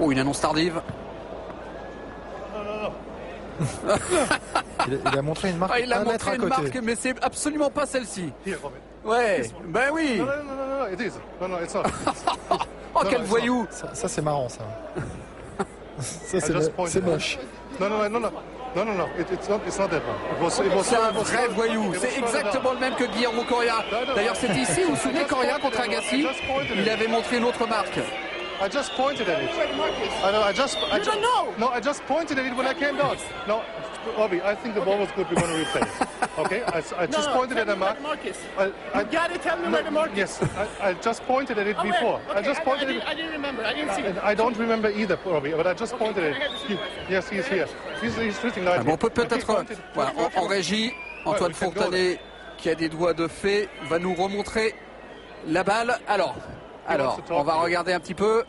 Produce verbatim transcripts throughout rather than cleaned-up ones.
Oh, une annonce tardive. il, a, il a montré une marque ah, il a un mètre montré à une côté. marque, mais c'est absolument pas celle-ci. Ouais, ben oui. Non, non, non, non, non, it is. No, no, it's not. Oh, quel voyou. Ça, ça c'est marrant, ça. ça, c'est moche. Non, non, non, non. Non, non, non, it, it's not, it's not that one. C'est un vrai voyou. C'est exactement le même que Guillermo Coria. D'ailleurs, c'était ici, vous vous souvenez, Coria contre Agassi, il avait montré une autre marque. I just pointed at it. I know, I just, I you just, don't know. No, I just pointed at it when I came down. No, Robbie, I think the ball was good. We're going to replay it. Okay? I, I just no, no, pointed at the mark. I, I, you got to tell me no, where the mark is. Yes, I, I just pointed at it oh, before. okay, I just I, pointed I, at it. I didn't remember. I didn't see it. I don't remember either, Robbie, but I just okay, pointed at I it. he, yes, he's here. He's, he's shooting right ah, bon, on peut peut-être, voilà, en, en régie, Antoine Fontanet, qui a des doigts de fée, va nous remontrer la balle. Alors, alors, on va regarder un petit peu.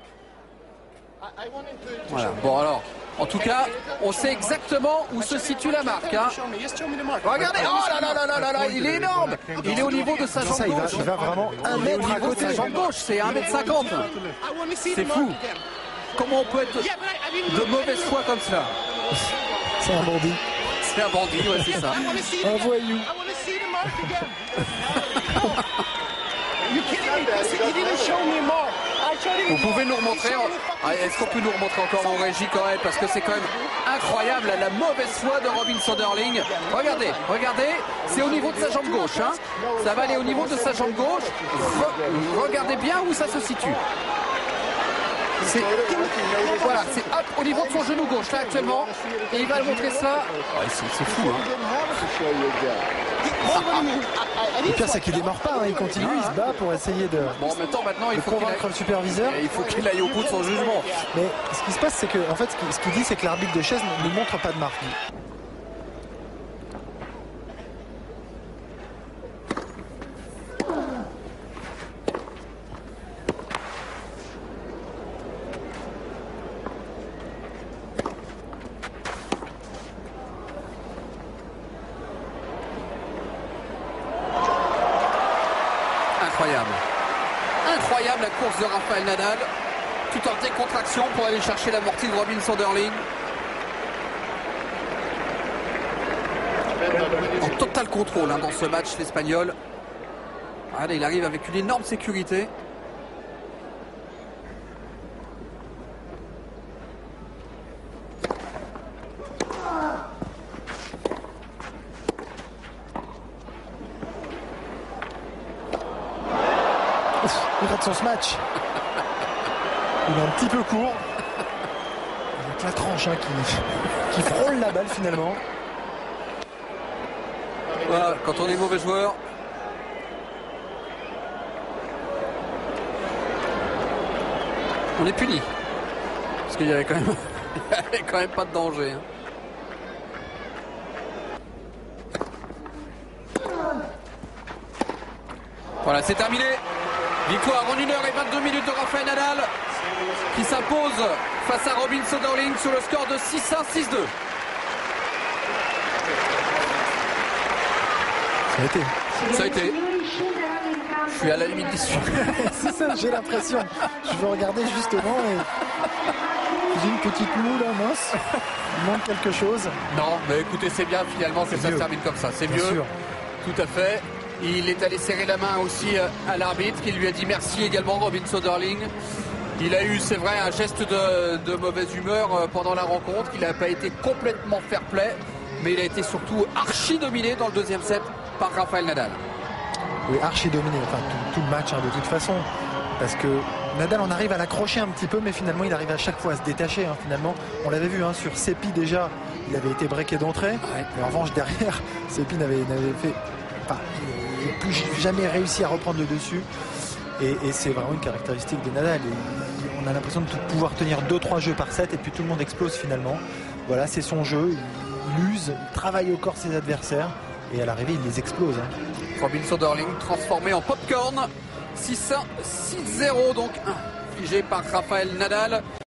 Voilà. Bon alors, en tout cas, on sait exactement où se situe la marque. Hein. Regardez, oh là là là là là là, il est énorme. Il est au niveau de sa jambe ça, il va, gauche. il va vraiment un Il est au mètre à niveau de côté. sa jambe gauche, c'est un mètre cinquante. C'est fou. Comment on peut être de mauvaise foi comme cela? C'est un bandit. C'est un bandit, ouais, c'est ça. Un voyou. Vous pouvez nous remontrer, ah, est-ce qu'on peut nous remontrer encore en régie quand même, parce que c'est quand même incroyable la mauvaise foi de Robin Söderling. Regardez, regardez, c'est au niveau de sa jambe gauche, hein. Ça va aller au niveau de sa jambe gauche. Re regardez bien où ça se situe. C'est voilà, c'est hop au niveau de son genou gauche là actuellement, et il va montrer ça. Ouais, c'est fou, hein. Le pire, c'est qu'il démarre pas, hein. Il continue, il se bat pour essayer de, bon, en même temps, maintenant, il de faut convaincre qu'il le superviseur. il faut qu'il aille au bout de son jugement. Mais ce qui se passe, c'est que, en fait, ce qu'il dit, c'est que l'arbitre de chaise ne lui montre pas de marque. Incroyable. Incroyable la course de Rafael Nadal. Tout en décontraction pour aller chercher l'amorti de Robin Söderling. En total contrôle hein, dans ce match, l'Espagnol. Allez, il arrive avec une énorme sécurité. Il rate son match. Il est un petit peu court. Avec la tranche hein, qui, qui frôle la balle finalement. Voilà, quand on est mauvais joueur. On est puni. Parce qu'il y avait quand même, il y avait quand même pas de danger. Hein. Voilà, c'est terminé. Victoire en une heure et vingt-deux minutes de Rafael Nadal qui s'impose face à Robin Söderling sur le score de six un, six deux. Ça a été. Ça a été. Je suis à la limite d'issue. C'est ça, j'ai l'impression. Je veux regarder justement et j'ai une petite moue là, mince. Il manque quelque chose. Non, mais écoutez, c'est bien finalement que ça se termine comme ça. C'est mieux. Sûr. Tout à fait. Il est allé serrer la main aussi à l'arbitre qui lui a dit merci également, Robin Söderling. Il a eu, c'est vrai, un geste de, de mauvaise humeur pendant la rencontre. Il n'a pas été complètement fair-play, mais il a été surtout archi dominé dans le deuxième set par Rafael Nadal. Oui, archi dominé, enfin tout, tout le match hein, de toute façon. Parce que Nadal en arrive à l'accrocher un petit peu, mais finalement il arrive à chaque fois à se détacher. Hein, finalement, on l'avait vu hein, sur Seppi déjà, il avait été breaké d'entrée. Ouais. Mais en revanche derrière, Seppi n'avait fait, enfin, il n'a plus jamais réussi à reprendre le dessus. Et, et c'est vraiment une caractéristique de Nadal. Et on a l'impression de pouvoir tenir deux trois jeux par set et puis tout le monde explose finalement. Voilà, c'est son jeu. Il, il use, il travaille au corps ses adversaires et à l'arrivée il les explose. Hein. Robin Söderling transformé en popcorn. six un, six zéro donc infligé par Rafael Nadal.